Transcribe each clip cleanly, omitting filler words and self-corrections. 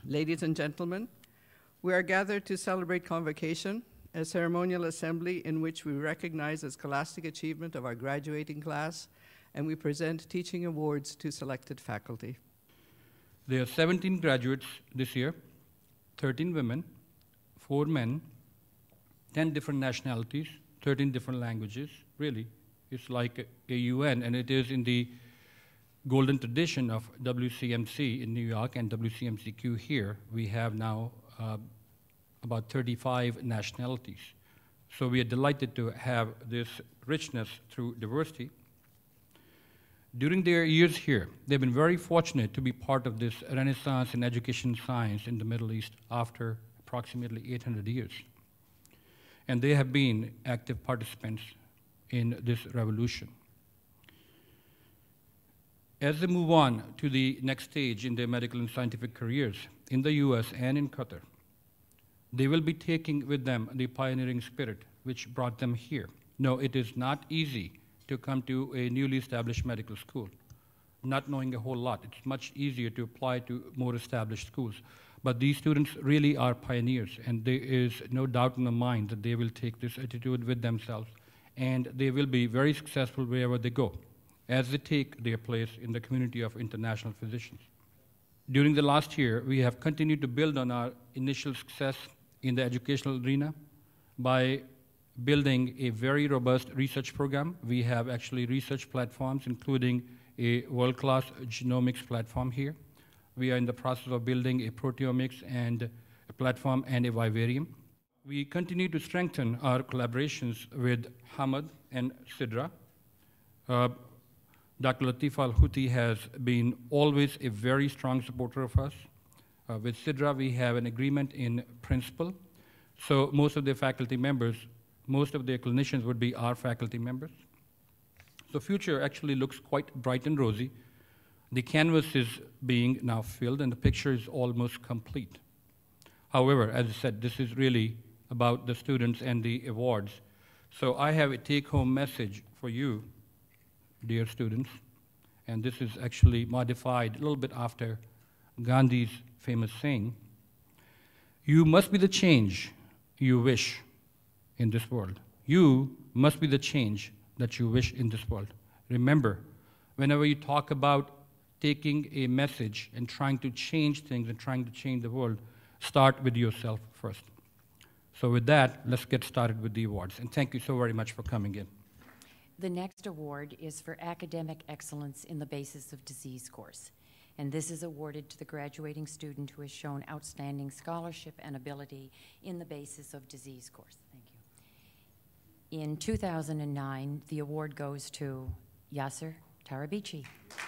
Ladies and gentlemen, we are gathered to celebrate Convocation, a ceremonial assembly in which we recognize the scholastic achievement of our graduating class, and we present teaching awards to selected faculty. There are 17 graduates this year, 13 women, 4 men, 10 different nationalities, 13 different languages. Really, it's like a UN, and it is in the golden tradition of WCMC in New York and WCMC-Q here. We have now about 35 nationalities. So we are delighted to have this richness through diversity. During their years here, they've been very fortunate to be part of this renaissance in education science in the Middle East after approximately 800 years. And they have been active participants in this revolution. As they move on to the next stage in their medical and scientific careers in the US and in Qatar, they will be taking with them the pioneering spirit which brought them here. No, it is not easy to come to a newly established medical school, not knowing a whole lot. It's much easier to apply to more established schools. But these students really are pioneers, and there is no doubt in the mind that they will take this attitude with themselves, and they will be very successful wherever they go, as they take their place in the community of international physicians. During the last year, we have continued to build on our initial success in the educational arena by building a very robust research program. We have actually research platforms, including a world-class genomics platform here. We are in the process of building a proteomics and a platform and a vivarium. We continue to strengthen our collaborations with Hamad and Sidra. Dr. Latif Al-Houthi has been always a very strong supporter of us. With Sidra, we have an agreement in principle. So most of their faculty members, most of their clinicians would be our faculty members. The future actually looks quite bright and rosy. The canvas is being now filled, and the picture is almost complete. However, as I said, this is really about the students and the awards. So I have a take-home message for you, dear students, and this is actually modified a little bit after Gandhi's famous saying: you must be the change you wish in this world. You must be the change that you wish in this world. Remember, whenever you talk about taking a message and trying to change things and trying to change the world, start with yourself first. So with that, let's get started with the awards. And thank you so very much for coming in. The next award is for academic excellence in the basis of disease course. And this is awarded to the graduating student who has shown outstanding scholarship and ability in the basis of disease course. Thank you. In 2009, the award goes to Yasser Tarabici.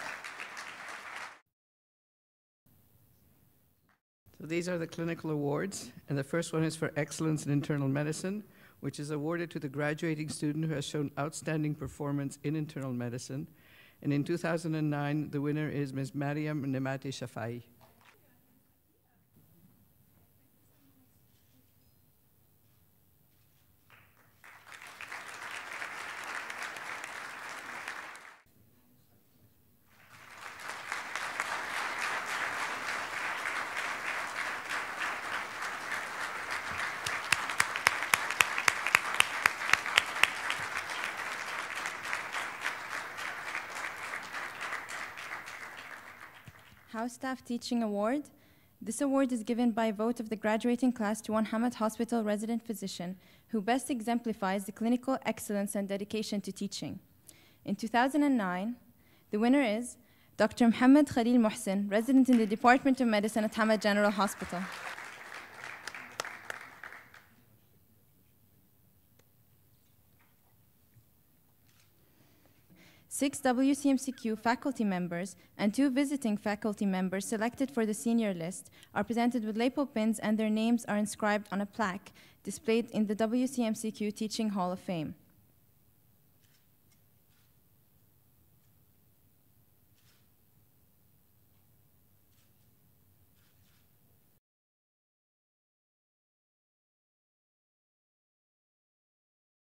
So these are the clinical awards, and the first one is for excellence in internal medicine, which is awarded to the graduating student who has shown outstanding performance in internal medicine. And in 2009, the winner is Ms. Mariam Nemati Shafai. House Staff Teaching Award. This award is given by vote of the graduating class to one Hamad Hospital resident physician who best exemplifies the clinical excellence and dedication to teaching. In 2009, the winner is Dr. Mohammed Khalil Mohsen, resident in the Department of Medicine at Hamad General Hospital. 6 WCMC-Q faculty members and 2 visiting faculty members selected for the senior list are presented with lapel pins, and their names are inscribed on a plaque displayed in the WCMC-Q Teaching Hall of Fame.